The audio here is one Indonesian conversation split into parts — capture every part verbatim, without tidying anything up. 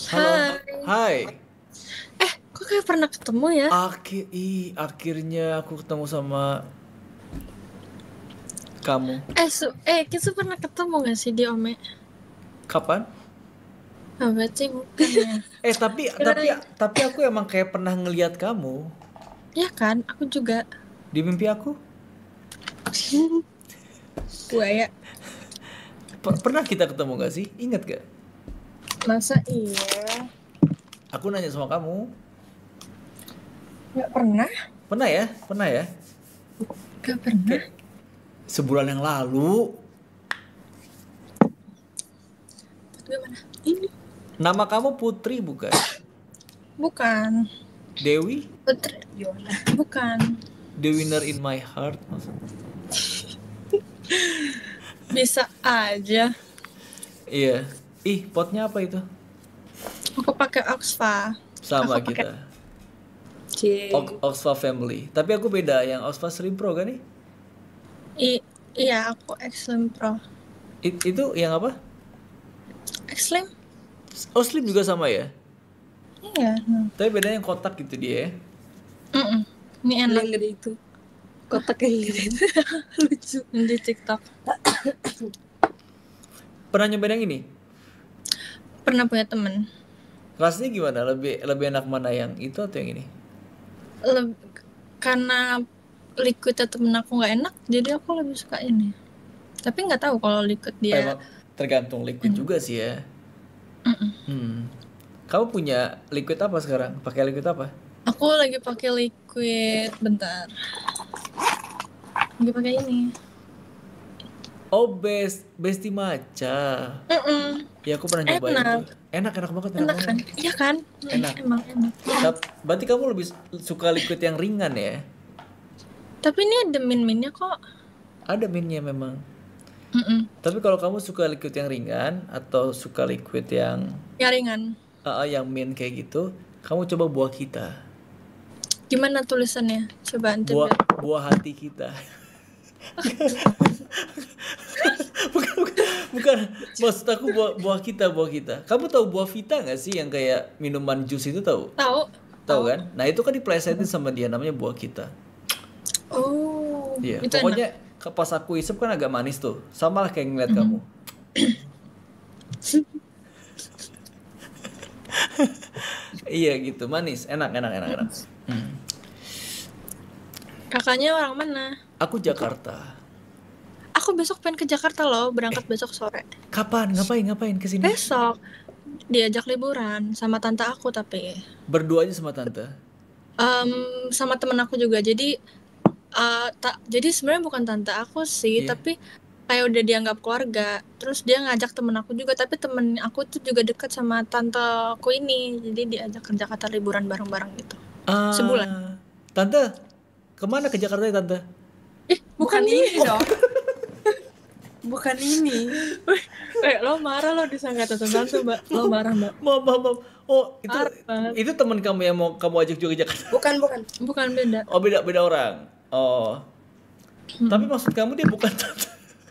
Halo, Hai. hai. Eh, kok kayak pernah ketemu ya? Akhir, ih, akhirnya aku ketemu sama kamu. Eh, su eh kita pernah ketemu gak sih di Ome? Kapan? Ah, berarti bukan ya. Eh, tapi tapi Kirain. tapi aku emang kayak pernah ngeliat kamu Ya kan, aku juga. di mimpi aku. Buaya. Per- pernah kita ketemu gak sih? Ingat gak? Masa iya? Aku nanya sama kamu. Gak pernah? Pernah ya? Pernah ya? Gak pernah. Kayak sebulan yang lalu. Gimana? Ini. Nama kamu Putri bukan? Bukan. Dewi? Putri. Bukan. The winner in my heart maksudnya. Bisa aja. Iya. Ih, potnya apa itu? Aku pakai Oxfa. Sama Aku pakai- kita. Cie. Ox- Oxfa Family. Tapi aku beda, yang Oxfa Slim Pro kan nih? I iya, aku X-Slim Pro. It- itu yang apa? X-Slim? Oh, Slim juga sama ya? Iya. No. Tapi bedanya yang kotak gitu dia ya. Mm-mm. Ini enak. Yang gede itu kotak yang gede itu lucu Di TikTok. Pernah nyobain yang ini? Pernah punya temen. Rasanya gimana? Lebih lebih enak mana, yang itu atau yang ini? Leb- karena liquidnya temen aku nggak enak, jadi aku lebih suka ini. Tapi nggak tahu kalau liquid Oh, dia. emang tergantung liquid juga sih ya. Mm-mm. Hmm. Kamu punya liquid apa sekarang? Pakai liquid apa? Aku lagi pakai liquid, bentar. Lagi pakai ini. Oh, best Besti Matcha. Mm-mm. Ya, aku pernah nyobain Enak. tuh. Enak, enak banget, enak, Enak kan? banget. Iya kan? Enak. Emang enak. Tap- Berarti kamu lebih suka liquid yang ringan ya? Tapi ini ada min-minnya kok. Ada minnya memang. Mm-mm. Tapi kalau kamu suka liquid yang ringan atau suka liquid yang Ya ringan. uh, yang mint kayak gitu, kamu coba buah kita. Gimana tulisannya? Coba nanti. Buah biar- buah hati kita. bukan, bukan, bukan. Maksud aku buah, buah kita, buah kita. Kamu tahu buah Vita nggak sih, yang kayak minuman jus itu, tahu? Tahu? Tahu kan? Nah, itu kan diplesetin sama dia, namanya buah kita. Oh. Iya, Itu pokoknya ke- pas aku isep kan agak manis tuh. Sama lah kayak ngeliat kamu. Iya gitu, manis, enak, enak, enak, enak. Hmm. enak. Kakaknya orang mana? Aku Jakarta. Aku besok pengen ke Jakarta loh, berangkat besok sore. Kapan? Ngapain? Ngapain kesini? Besok diajak liburan sama tante aku, tapi Berdua aja sama tante. Em, sama temen aku juga. Jadi eh, tak jadi sebenarnya bukan tante aku sih, Iya. tapi kayak udah dianggap keluarga. Terus dia ngajak temen aku juga, tapi temen aku tuh juga deket sama tante aku ini. Jadi diajak ke Jakarta liburan bareng-bareng gitu. Ah, Sebulan. Tante, kemana ke Jakarta ya tante? Ih, bukan, ini dong. bukan ini Eh, lo marah lo disangka tante-tante, Mbak. Lo marah, Mbak. Maaf, maaf, maaf. Oh, itu Marah banget. itu teman kamu yang mau kamu ajak juga ke Jakarta? bukan bukan Bukan, beda. Oh, beda beda orang. Oh. Tapi maksud kamu dia bukan tante?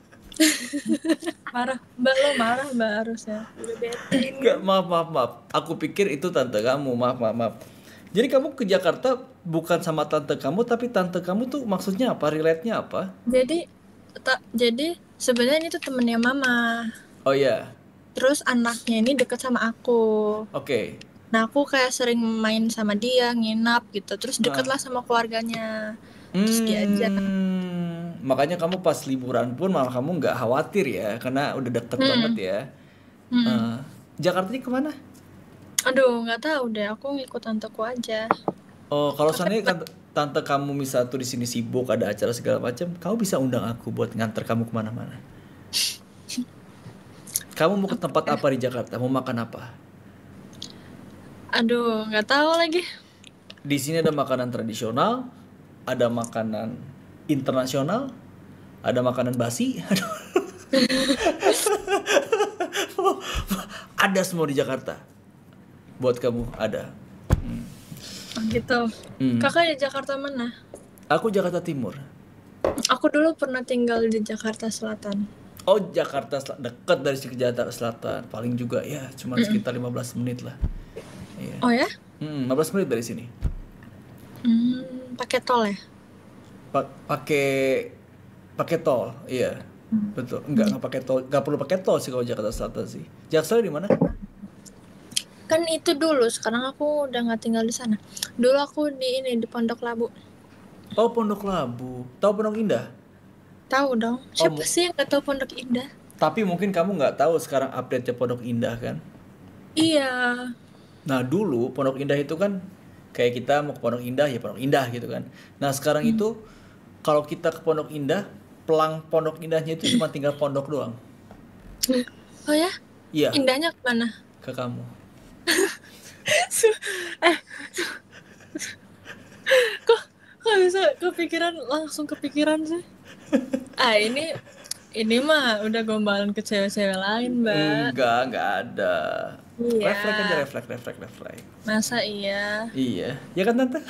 Marah. Mbak, lo marah, Mbak, harusnya. udah bete Enggak, maaf, maaf, maaf. Aku pikir itu tante kamu. Maaf, maaf, maaf. Jadi kamu ke Jakarta bukan sama tante kamu, tapi tante kamu tuh maksudnya apa? Relate-nya apa? Jadi tak jadi sebenarnya ini tuh temennya mama. Oh iya. Terus anaknya ini deket sama aku. Oke. Nah, aku kayak sering main sama dia, nginap gitu. Terus deket Ah. lah sama keluarganya. Terus diajak. Hmm, makanya kamu pas liburan pun malah kamu nggak khawatir ya, karena udah deket banget ya. Hmm. Eh, Jakarta ini kemana? Aduh, nggak tahu deh. Aku ngikut tanteku aja. Oh, kalau seandainya kan tante kamu misal tuh di sini sibuk ada acara segala macam, kamu bisa undang aku buat nganter kamu kemana-mana. Kamu mau ke tempat apa di Jakarta? Mau makan apa? Aduh, nggak tahu lagi. Di sini ada makanan tradisional, ada makanan internasional, ada makanan basi. Aduh. Ada semua di Jakarta. Buat kamu ada. Hmm. Oh, gitu. Hmm. Kakak di Jakarta mana? Aku Jakarta Timur. Aku dulu pernah tinggal di Jakarta Selatan. Oh, Jakarta Sel- dekat dari Jakarta Selatan. Paling juga ya cuma sekitar lima belas menit lah. Iya. Oh ya? Hmm, lima belas menit dari sini. Hmm, pakai tol ya? Pa- pakai pakai tol, iya. Betul. Enggak, enggak pakai tol. Enggak perlu pakai tol sih kalau Jakarta Selatan sih. Jaksel di mana? Kan itu dulu, sekarang aku udah nggak tinggal di sana. Dulu aku di ini di Pondok Labu. Oh, Pondok Labu. Tahu Pondok Indah? Tahu dong. Oh, Siapa mu- sih yang nggak tahu Pondok Indah? tapi mungkin kamu nggak tahu sekarang update-nya Pondok Indah kan? Iya. Nah, dulu Pondok Indah itu kan kayak kita mau ke Pondok Indah ya Pondok Indah gitu kan. Nah, sekarang itu kalau kita ke Pondok Indah, pelang Pondok Indahnya itu cuma tinggal pondok doang. Oh ya? Iya, Indahnya kemana? ke kamu. Kok kok bisa kepikiran langsung kepikiran sih? Ah ini ini mah udah gombalan ke cewek-cewek lain, Mbak. Enggak, enggak ada. Iya. Refleks aja, refleks, refleks, refleks. Masa iya? Iya, ya kan tante?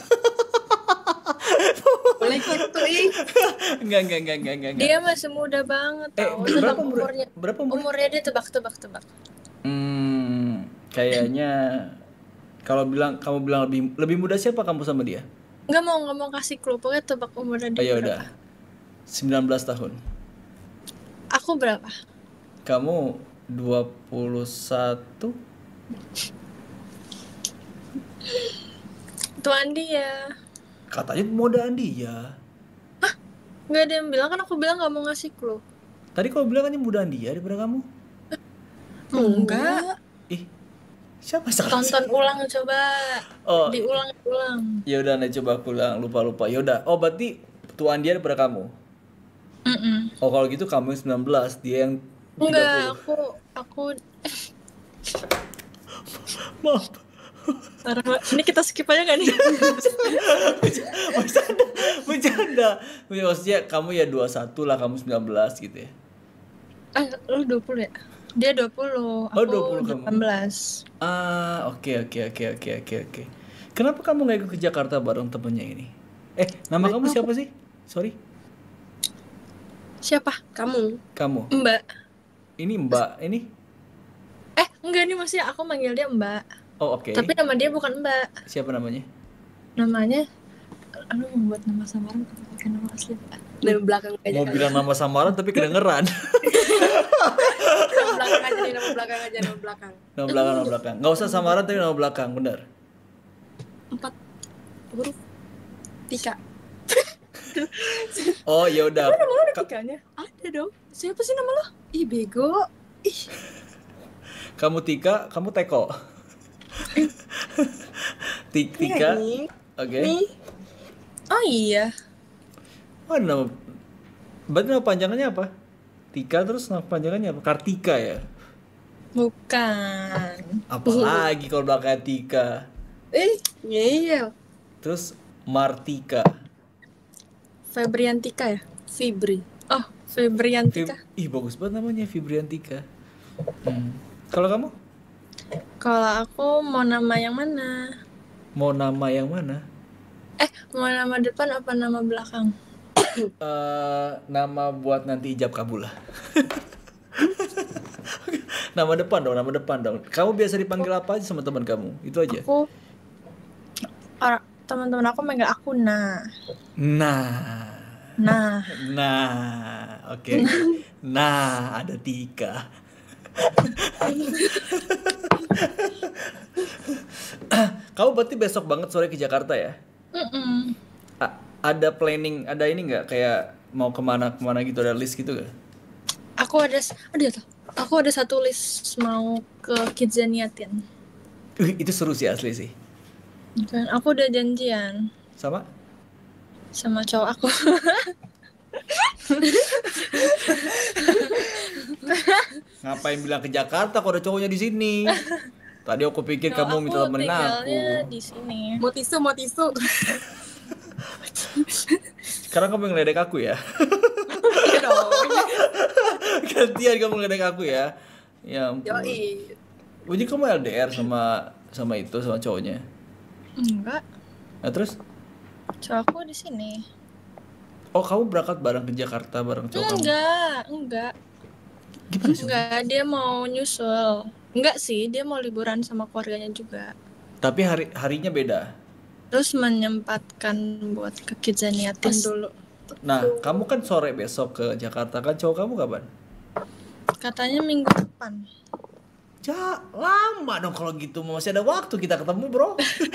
Boleh gitu ih. Enggak, enggak, enggak, enggak, enggak. Dia masih muda banget Eh, tau. berapa Tebak umur? umurnya. Berapa umur? Umurnya dia tebak-tebak tebak. Hmm, kayaknya kalau bilang kamu bilang lebih lebih muda siapa kamu sama dia? Nggak mau nggak mau kasih clue, pokoknya tebak umurnya Oh dia ya berapa. udah. sembilan belas tahun. Aku berapa? Kamu dua puluh satu. Tuan dia. Katanya modaan dia. Nggak ada yang bilang, kan aku bilang nggak mau ngasih clue. Tadi kau bilang kan modaan dia daripada kamu. Enggak. Ih, siapa salah? Tonton ulang coba. Oh, Diulang-ulang. ya udah nih coba aku ulang, lupa-lupa. Ya udah. Oh, berarti tuan dia daripada kamu. Mm-mm. Oh, kalau gitu kamu yang sembilan belas, dia yang Enggak, tiga puluh. aku aku Maaf. Parah, Mbak. Ini kita skip aja gak nih? Bercanda, bercanda. Maksudnya kamu ya dua puluh satu lah, kamu sembilan belas gitu ya. Ah, lu dua puluh ya? Dia dua puluh, Oh, aku dua puluh kamu. delapan belas. Ah, oke oke oke oke oke oke. Kenapa kamu nggak ikut ke Jakarta bareng temennya ini? Eh, nama kamu siapa sih? Sorry, Siapa? Kamu. kamu. Mbak. Ini Mbak, ini. Eh, enggak nih, masih aku manggil dia Mbak. Oh, oke. Tapi nama dia bukan Mbak. Siapa namanya? Namanya aduh, membuat nama samaran atau pakai nama asli, Pak? Nama belakang aja. Mau bilang nama samaran tapi kedengeran. Nama belakang aja nih, nama belakang aja, nama belakang. Nama belakang, nama belakang. Nggak usah samaran tapi nama belakang, bener. Empat huruf. Tika. Oh, ya udah. Ada Ka- tikanya? Ada dong. Siapa sih nama lo? Ih, bego. Ih, kamu Tika, kamu Teko. Tik Tika. nih. Oke. Nih. Oh iya. Oh, ada nama. Berarti nama panjangannya apa? Tika terus nama panjangannya apa? Kartika ya. Bukan. Apalagi kalau belakangnya Tika. Eh, ngeyel. Terus Martika. Febriantika ya? Fibri. Oh, Febriantika. Fib- Ih, bagus banget namanya Fibriantika. Hmm. Kalau kamu Kalau aku mau nama yang mana? mau nama yang mana? Eh, mau nama depan apa nama belakang? Eh, nama buat nanti ijab kabul lah. Nama depan dong, nama depan dong. Kamu biasa dipanggil apa aja sama teman kamu? Itu aja. Aku orang teman-teman aku manggil aku Nah. Nah, Nah, nah, oke. Nah, ada Tika. Kamu berarti besok banget sore ke Jakarta ya? mm-mm. A- ada planning, ada ini nggak kayak mau kemana kemana gitu, ada list gitu gak? Aku ada ada tuh. Aku ada satu list mau ke Kidzaniatin. Wih, itu seru sih asli sih. Dan aku udah janjian Sama? sama cowok aku. Ngapain bilang ke Jakarta kalau ada cowoknya di sini? Tadi aku pikir Cowok kamu aku minta temenin aku. tinggalnya di sini. Mau tisu, mau tisu. Sekarang kamu yang ngeledek aku ya? Iya dong. Gantian kamu ngeledek aku ya? Ya ampun. Yoi. Uji kamu L D R sama sama itu sama cowoknya. Enggak, Nah terus? cowok aku di sini. Oh, kamu berangkat bareng ke Jakarta bareng cowok kamu? Enggak, enggak. Gimana sih? Enggak, dia mau nyusul. Enggak sih, dia mau liburan sama keluarganya juga. Tapi hari harinya beda. Terus menyempatkan buat ke Kidzaniatin dulu. Nah, kamu kan sore besok ke Jakarta kan, cowok kamu kapan? Katanya minggu depan. Ja, lama dong kalau gitu, masih ada waktu kita ketemu, bro.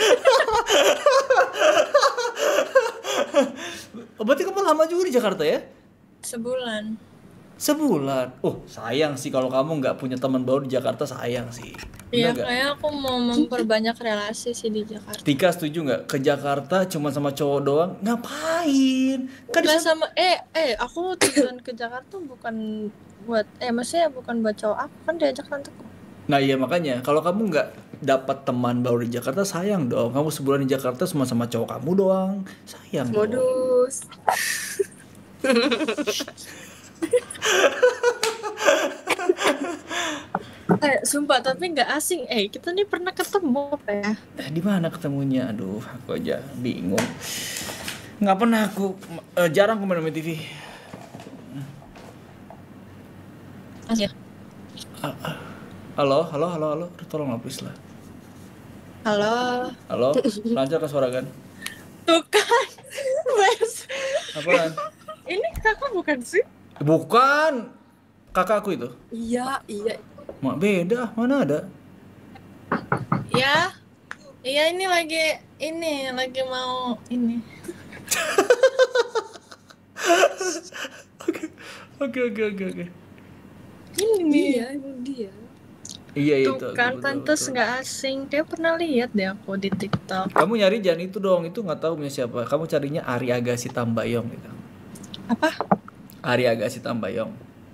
Oh, berarti kamu lama juga di Jakarta ya? Sebulan. Sebulan. Oh, sayang sih kalau kamu nggak punya teman baru di Jakarta, sayang sih. Iya, Bener nggak? kayak aku mau memperbanyak relasi sih di Jakarta. Tika setuju nggak? Ke Jakarta cuma sama cowok doang? Ngapain? Kan di Nggak sana- sama eh eh aku tujuan ke Jakarta bukan buat eh maksudnya bukan buat cowok aku, kan diajak tanteku. Nah iya makanya, kalau kamu nggak dapat teman baru di Jakarta, sayang dong. Kamu sebulan di Jakarta cuma sama cowok kamu doang. Sayang dong. Modus. Eh sumpah tapi nggak asing. Eh kita nih pernah ketemu apa ya? Eh, di mana ketemunya? Aduh, aku aja bingung. Nggak pernah aku, eh, jarang aku main main T V. Iya. Halo, halo, halo, halo. Aduh, tolong lah, please lah. Halo. Halo, lancar ke suara kan? Tuh kan. Wes. Apaan? Ini kakak bukan sih? Bukan, kakakku itu. Iya, iya. Mak beda, mana ada? Ya. Iya ini lagi ini lagi mau ini. Oke, oke, oke, oke, oke. Ini nih. Iya, emang dia. Iya itu. Tuh kan betul, pantas betul. nggak asing. Kayak pernah lihat deh aku di TikTok. Kamu nyari jangan itu dong, itu nggak tahu punya siapa. Kamu carinya Ari Agassi Tambayong gitu. Apa? Ari Agassi Tambayong.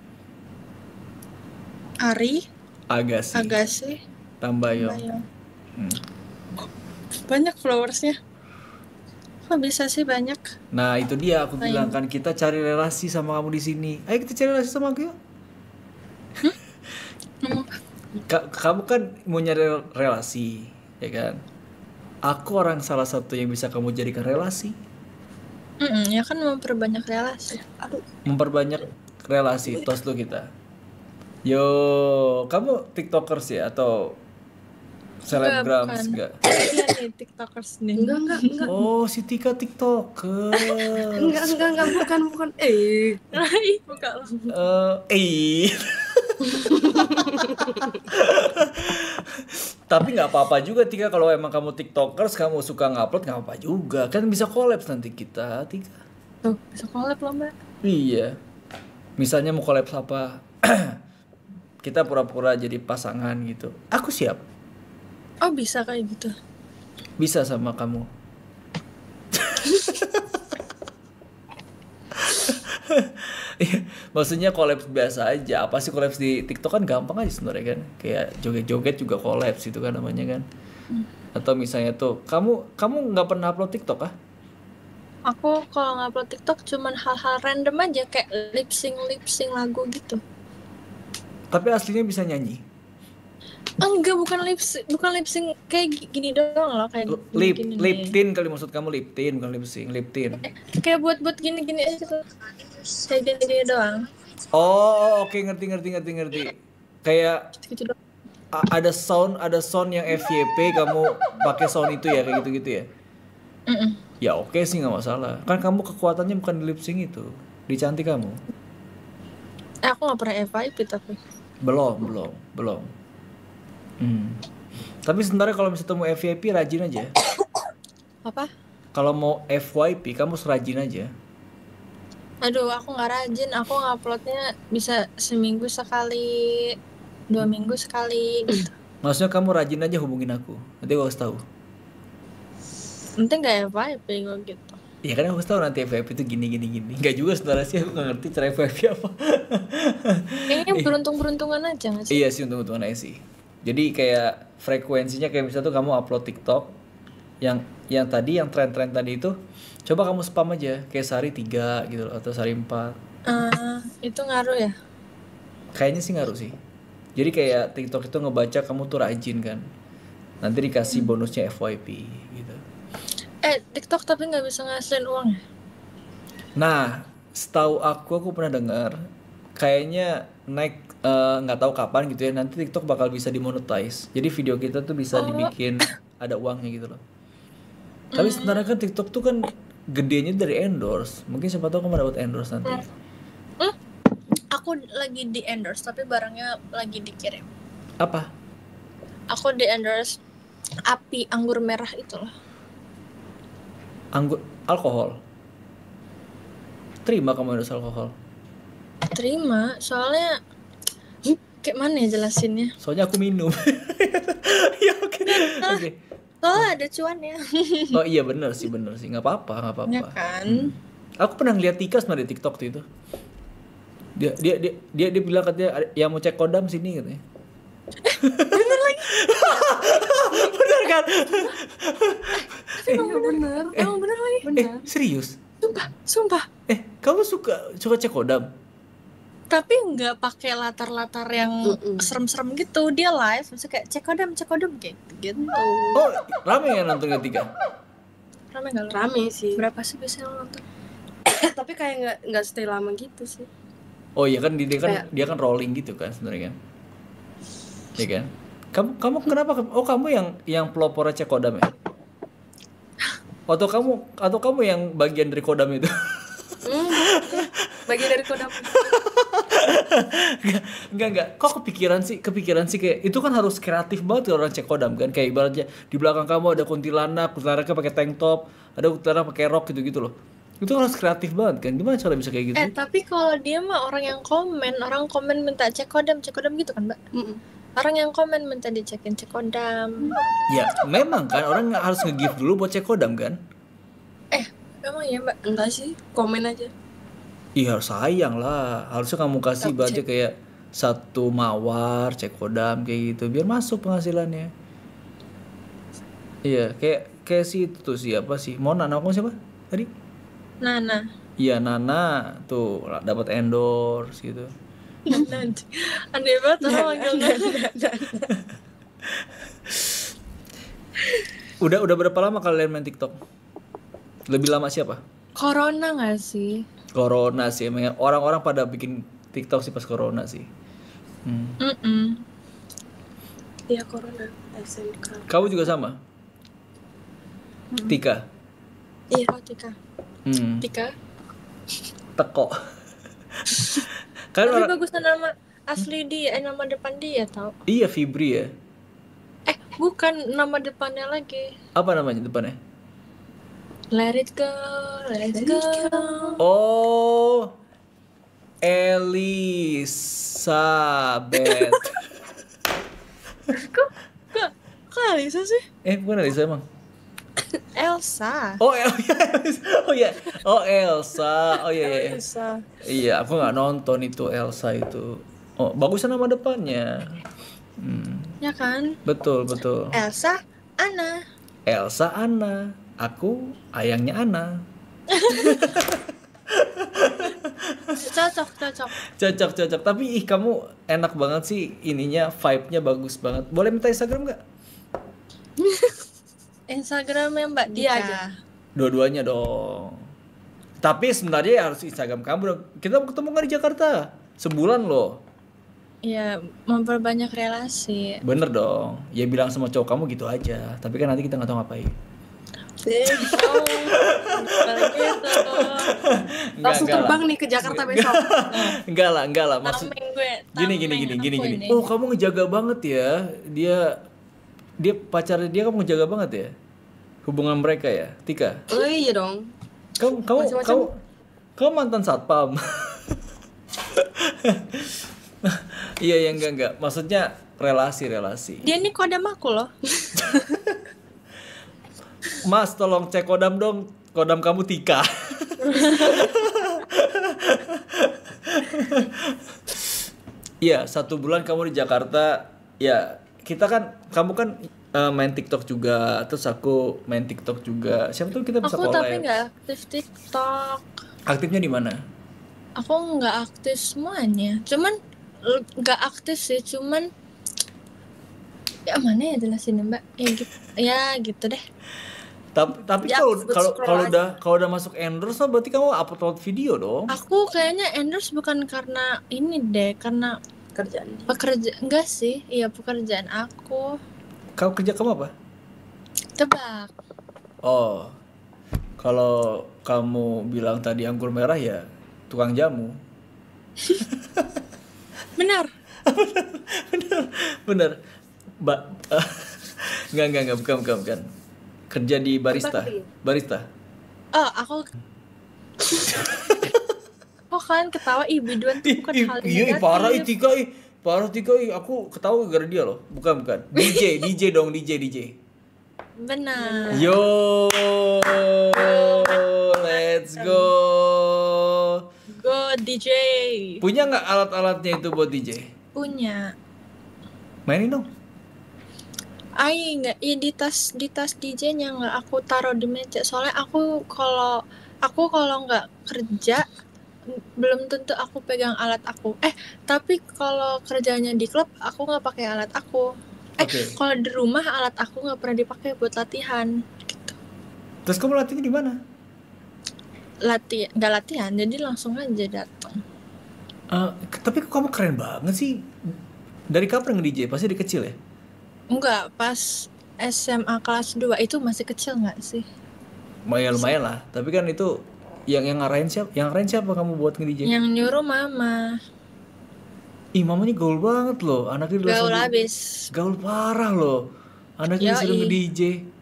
Ari Agassi Agassi Tambayong. Bayang. Hmm. Banyak followersnya. Kok bisa sih banyak? Nah itu dia aku Bayang. bilang kan, kita cari relasi sama kamu di sini. Ayo kita cari relasi sama aku yuk. Hmm. Ka- kamu kan mau nyari relasi, ya kan? Aku orang salah satu yang bisa kamu jadikan relasi, Mm-mm, ya kan memperbanyak relasi. memperbanyak relasi. Tos dulu kita. Yo, kamu tiktokers ya atau selebgram bukan. enggak? Iya nih tiktokers nih. Enggak, enggak, enggak. Oh, si Tika tiktokers. Enggak, enggak, enggak, bukan, bukan. Eh, Ih, buka lo. Eh, eh. Tapi nggak apa-apa juga Tika, kalau emang kamu tiktokers, kamu suka ngupload nggak apa-apa juga. Kan bisa collab nanti kita, Tika. Tuh, bisa collab loh mbak. Iya. Misalnya mau collab apa? Kita pura-pura jadi pasangan gitu. Aku siap. Oh bisa kayak gitu. Bisa sama kamu. Iya, maksudnya collab biasa aja. Apa sih collab di TikTok kan gampang aja sebenarnya kan. Kayak joget-joget juga collab itu kan namanya kan. Atau misalnya tuh, kamu kamu nggak pernah upload TikTok kah? Aku kalau ngupload TikTok cuman hal-hal random aja kayak lip sync lip sync lagu gitu. Tapi aslinya bisa nyanyi. Enggak, bukan lip sync, bukan lip sync kayak gi- gini doang loh kayak gini, Lip gini lip nih. tin kali maksud kamu, lip tin bukan lip sync, lip tin. Kayak buat-buat gini-gini aja tuh. Kayak gini-gini doang. Oh, oke ngerti ngerti ngerti ngerti. Kayak Gitu doang. a- ada sound ada sound yang F Y P, kamu pakai sound itu ya kayak gitu-gitu ya. Mm-mm. Ya oke sih nggak masalah. Kan kamu kekuatannya bukan di lip sync itu, di cantik kamu. Eh, aku nggak pernah F Y P tapi. Belum, belum, belum. Hmm. Tapi sebenarnya kalau misalnya mau F Y P rajin aja. Apa? Kalau mau F Y P kamu serajin aja. Aduh, aku nggak rajin. Aku nguploadnya bisa seminggu sekali, dua minggu sekali. Gitu. Maksudnya kamu rajin aja hubungin aku. Nanti aku kasih tahu. Nanti nggak F Y P gue gitu. Iya kan aku kasih tahu nanti F Y P itu gini gini gini. Enggak juga sebenarnya sih, aku nggak ngerti cara F Y P apa. Kayaknya beruntung-beruntungan aja nggak sih? Iya sih, untung-untungan aja sih. Jadi kayak frekuensinya kayak misalnya tuh kamu upload TikTok yang yang tadi yang tren-tren tadi itu, coba kamu spam aja kayak sehari tiga gitu loh, atau sehari empat. Eh, itu ngaruh ya? Kayaknya sih ngaruh sih. Jadi kayak TikTok itu ngebaca kamu tuh rajin kan. Nanti dikasih bonusnya F Y P gitu. Eh, TikTok tapi nggak bisa ngasilin uang ya? Nah, setahu aku aku pernah dengar kayaknya naik eh, nggak tahu kapan gitu ya. Nanti TikTok bakal bisa dimonetize. Jadi video kita tuh bisa Oh. dibikin ada uangnya gitu loh. Tapi sebenarnya kan TikTok tuh kan gedenya dari endorse. Mungkin siapa tahu kamu dapat endorse nanti. Hmm? Aku lagi di endorse tapi barangnya lagi dikirim. Apa? Aku di endorse api anggur merah itu loh. Anggur alkohol. Terima kamu endorse alkohol. Terima, soalnya kayak mana ya jelasinnya? Soalnya aku minum. Ya oke. Oke. Oh ada cuannya. Oh iya bener sih bener sih nggak apa-apa nggak apa-apa. Ya kan? Aku pernah ngeliat Tika sebenarnya di TikTok tuh itu. Dia dia dia dia, dia bilang katanya yang mau cek kodam sini katanya. Bener lagi. Bener kan? Iya bener. Emang bener lagi? Eh Bener. serius? Sumpah, sumpah. Eh kamu suka suka cek kodam? Tapi nggak pakai latar-latar yang Mm-mm. serem-serem gitu. Dia live, maksudnya kayak cek kodam, cek kodam kayak gitu. Oh rame ya nonton Tika? Rame nggak lo? Rame sih. Berapa sih biasanya lo nonton? Tapi kayak nggak nggak stay lama gitu sih. Oh iya kan dia kan Kayak- dia kan rolling gitu kan sebenarnya kan? Iya kan? Kamu kamu kenapa? Oh kamu yang yang pelopornya cek kodam ya? Atau kamu atau kamu yang bagian dari kodam itu? Hmm, bagian dari kodam. Enggak, enggak, enggak. Kok kepikiran sih? Kepikiran sih kayak itu kan harus kreatif banget ya orang cek kodam kan. Kayak ibaratnya di belakang kamu ada kuntilanak, kuntilanaknya pakai tank top, ada kuntilanak pakai rok gitu-gitu loh. Itu harus kreatif banget kan. Gimana cara bisa kayak gitu Eh sih? tapi kalau dia mah orang yang komen, orang komen minta cek kodam, cek kodam gitu kan mbak? Mm-mm. Orang yang komen minta dicekin cek kodam. Ya, memang kan orang nggak harus nge-give dulu buat cek kodam kan? Eh emang ya mbak? Enggak sih, komen aja. Iya harus sayang lah. Harusnya kamu kasih Tapi budget kayak satu mawar, cek kodam kayak gitu biar masuk penghasilannya. Iya, kayak kayak si itu tuh siapa sih? Mona, nama kamu siapa? Tadi? Nana. Iya, Nana tuh dapat endorse gitu. Nanti. Aneh banget orang manggil Nana. Udah udah berapa lama kalian main TikTok? Lebih lama siapa? Corona gak sih? Corona sih emang orang-orang pada bikin TikTok sih pas corona sih. Hmm. Mm-mm. Iya corona S M K. Kamu juga sama? Tika. Iya Tika. Hmm. Tika. Teko. Kan Tapi orang bagusan nama asli dia, eh, nama depan dia tau. iya Fibri ya. Eh bukan nama depannya lagi. Apa namanya depannya? Let it go, let it go. Oh. Elizabeth. Kok kok Alisa sih? Eh, bukan Elisa emang. Elsa. Oh, El oh ya. Oh, Elsa. Oh iya iya. iya. Elsa. Iya, aku nggak nonton itu Elsa itu. Oh, bagusan nama depannya. Hmm, Ya kan? betul betul. Elsa, Anna. Elsa Anna. Aku ayangnya Anna. Cocok, cocok. Cocok cocok. Tapi ih kamu enak banget sih ininya, vibe-nya bagus banget. Boleh minta Instagram nggak? Instagramnya Mbak Dia Dika. aja. Dua-duanya dong. Tapi sebenarnya ya harus Instagram kamu dong. Kita mau ketemu nggak di Jakarta? Sebulan loh. Iya, memperbanyak relasi. Bener dong. Ya bilang sama cowok kamu gitu aja. Tapi kan nanti kita nggak tahu ngapain. Oh, balik gitu. Langsung enggak terbang lah. nih ke Jakarta besok. Enggak lah, enggak lah. Maksud Tameng gue. gini gini tameng gini aku gini gini. ini. Oh, kamu ngejaga banget ya. Dia dia pacarnya dia kamu ngejaga banget ya. Hubungan mereka ya, Tika. Oh iya dong. Kamu kamu Macam-macam. kamu kamu mantan satpam. Iya ya enggak enggak. Maksudnya relasi relasi. Dia nih kodam aku loh. Mas tolong cek kodam dong. Kodam kamu Tika. Iya satu bulan kamu di Jakarta. Ya kita kan kamu kan eh, main TikTok juga. Terus aku main TikTok juga. Siapa tahu kita bisa Aku tapi collab. nggak aktif TikTok. Aktifnya di mana? Aku nggak aktif semuanya. Cuman l- nggak aktif sih. Cuman ya mana ya jelasin Mbak? Ya gitu, ya gitu deh. Tapi tapi Ya, kalau aku kalau scroll kalau aja. udah kalau udah masuk endorse lah berarti kamu upload video dong. Aku kayaknya endorse bukan karena ini deh, karena Kerjaan. pekerja enggak sih, iya pekerjaan aku. Kau kerja kamu apa? Tebak. Oh. Kalau kamu bilang tadi anggur merah ya tukang jamu. Benar. Bener. Bener. Mbak enggak enggak enggak bukan bukan bukan. Kerja di barista. Tebak dia. Barista. Oh, aku Oh, kalian ketawa ih biduan tuh bukan Ih, hal ih, iya, ih, negatif. parah ih Tika ih. Parah Tika ih. Aku ketawa gara dia loh. Bukan bukan. D J, D J dong, D J, D J. Benar. Yo, let's go. Go D J. Punya nggak alat-alatnya itu buat D J? Punya. Mainin dong. Ai nggak, iya di tas di tas D J-nya nggak aku taruh di meja. Soalnya aku kalau aku kalau nggak kerja n- belum tentu aku pegang alat aku. Eh, tapi kalau kerjanya di klub aku nggak pakai alat aku. Eh, Oke. kalau di rumah alat aku nggak pernah dipakai buat latihan. Gitu. Terus kamu latihannya di mana? Latihan, nggak latihan, jadi langsung aja datang. Eh, k- tapi kok kamu keren banget sih. Dari kapan nge-D J? Pasti dari kecil ya? Enggak, pas S M A kelas dua itu masih kecil nggak sih? Lumayan lumayan lah. Tapi kan itu yang yang ngarahin siapa? Yang ngarahin siapa kamu buat nge-D J? Yang nyuruh mama. Ih, mamanya gaul banget loh. Anaknya udah Gaul sampai- habis. gaul parah loh. Anaknya Yoi. disuruh nge-D J.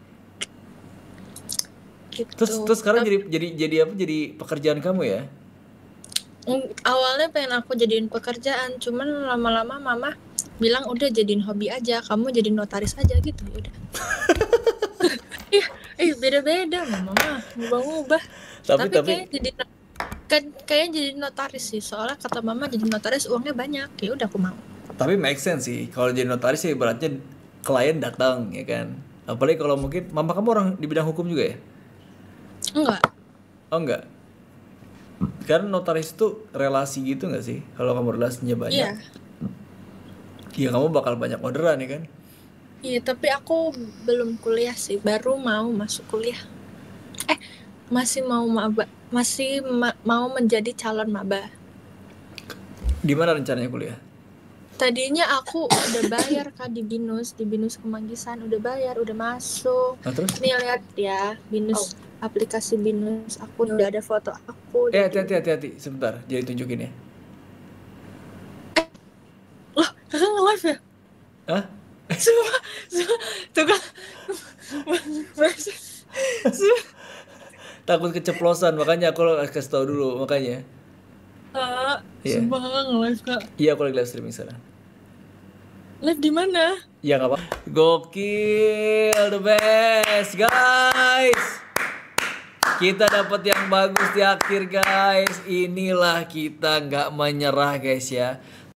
Gitu. Terus terus sekarang jadi jadi jadi apa? Jadi pekerjaan kamu ya? Mm, awalnya pengen aku jadiin pekerjaan, cuman lama-lama mama bilang udah jadiin hobi aja, kamu jadi notaris aja gitu. Ya udah. Ih, eh beda-beda mama mah ngubah-ngubah. Tapi Tapi, tapi kayak jadi no- kan kayak jadi notaris sih, soalnya kata mama jadi notaris uangnya banyak. Ya udah aku mau. tapi make sense sih. Kalau jadi notaris ya ibaratnya klien datang ya kan. Apalagi kalau mungkin mama kamu orang di bidang hukum juga ya? Enggak. Oh enggak. Karena notaris itu relasi gitu nggak sih? Kalau kamu relasinya banyak, Iya. ya kamu bakal banyak orderan ya kan? Iya, tapi aku belum kuliah sih, baru mau masuk kuliah. Eh, masih mau maba, masih ma- mau menjadi calon maba. Di mana rencananya kuliah? Tadinya aku udah bayar Kak di Binus, di Binus Kemanggisan udah bayar, udah masuk. Nah terus? Nih lihat ya, Binus aplikasi Binus, aku udah ada foto aku. Eh hati-hati hati-hati sebentar, jadi tunjukin ya. Loh, kakak nge-live ya? Hah? Semua, semua, tuh kan. Semua. Takut keceplosan makanya aku kasih tau dulu makanya. Kak, Iya. sumpah kakak nge-live kak. Iya aku lagi live streaming sekarang. Live di mana? Ya nggak apa. Gokil, the best guys. Kita dapat yang bagus di akhir guys. Inilah kita nggak menyerah guys ya.